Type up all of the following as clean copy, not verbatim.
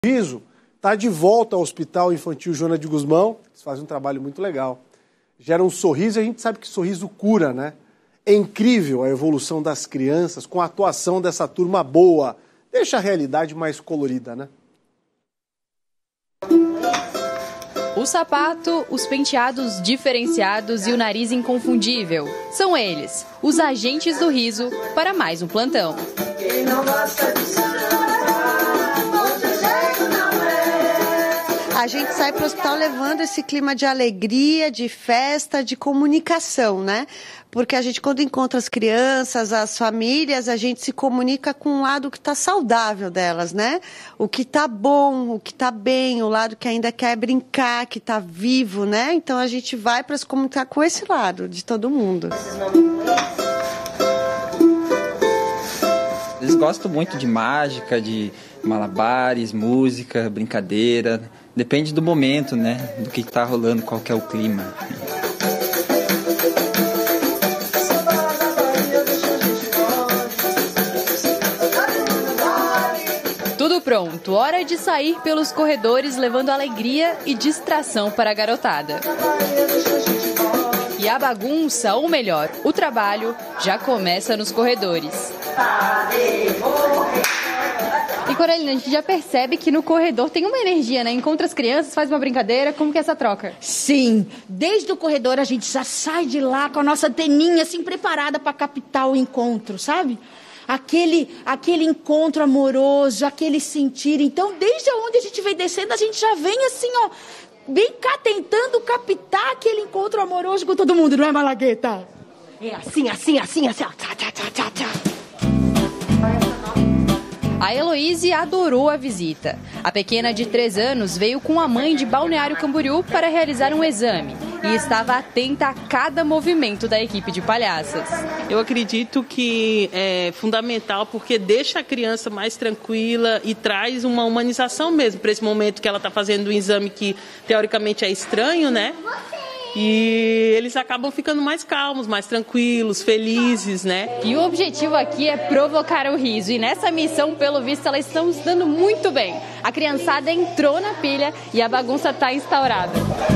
Riso está de volta ao Hospital Infantil Joana de Guzmão. Eles fazem um trabalho muito legal. Gera um sorriso e a gente sabe que sorriso cura, né? É incrível a evolução das crianças com a atuação dessa turma boa. Deixa a realidade mais colorida, né? O sapato, os penteados diferenciados e o nariz inconfundível. São eles, os agentes do riso, para mais um plantão. Quem não gosta de A gente sai para o hospital levando esse clima de alegria, de festa, de comunicação, né? Porque a gente, quando encontra as crianças, as famílias, a gente se comunica com um lado que está saudável delas, né? O que está bom, o que está bem, o lado que ainda quer brincar, que está vivo, né? Então a gente vai para se comunicar com esse lado de todo mundo. Eles gostam muito de mágica, de malabares, música, brincadeira. Depende do momento, né? Do que está rolando, qual que é o clima. Tudo pronto, hora de sair pelos corredores levando alegria e distração para a garotada. E a bagunça, ou melhor, o trabalho, já começa nos corredores. E Coralina, a gente já percebe que no corredor tem uma energia, né? Encontra as crianças, faz uma brincadeira, como que é essa troca? Sim, desde o corredor a gente já sai de lá com a nossa anteninha assim preparada para captar o encontro, sabe? Aquele encontro amoroso, aquele sentir. Então, desde onde a gente vem descendo, a gente já vem assim, ó, bem cá tentando captar aquele encontro amoroso com todo mundo, não é, Malagueta? É assim, ó. Tchá, tchá, tchá, tchá, tchá. A Heloíse adorou a visita. A pequena de 3 anos veio com a mãe de Balneário Camboriú para realizar um exame e estava atenta a cada movimento da equipe de palhaças. Eu acredito que é fundamental porque deixa a criança mais tranquila e traz uma humanização mesmo para esse momento que ela está fazendo um exame que teoricamente é estranho, né? E eles acabam ficando mais calmos, mais tranquilos, felizes, né? E o objetivo aqui é provocar o riso. E nessa missão, pelo visto, elas estão se dando muito bem. A criançada entrou na pilha e a bagunça está instaurada.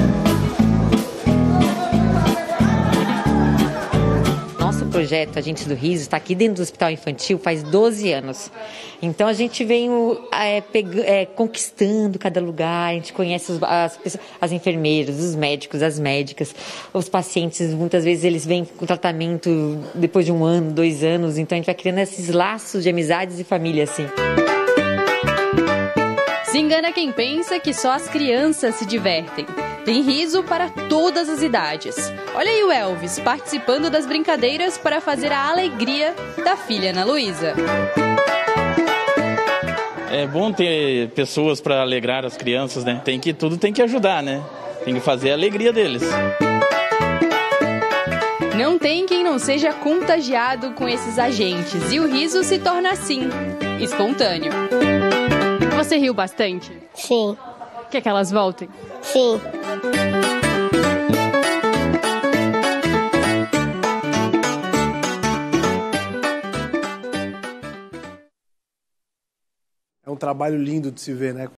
Nosso projeto Agentes do Riso está aqui dentro do Hospital Infantil faz 12 anos. Então a gente vem conquistando cada lugar, a gente conhece as enfermeiras, os médicos, as médicas, os pacientes, muitas vezes eles vêm com tratamento depois de 1 ano, 2 anos, então a gente vai criando esses laços de amizades e família assim. Se engana quem pensa que só as crianças se divertem. Tem riso para todas as idades. Olha aí o Elvis participando das brincadeiras para fazer a alegria da filha Ana Luísa. É bom ter pessoas para alegrar as crianças, né? Tudo tem que ajudar, né? Tem que fazer a alegria deles. Não tem quem não seja contagiado com esses agentes e o riso se torna assim, espontâneo. Você riu bastante? Sim. Quer que elas voltem? Sim. É um trabalho lindo de se ver, né?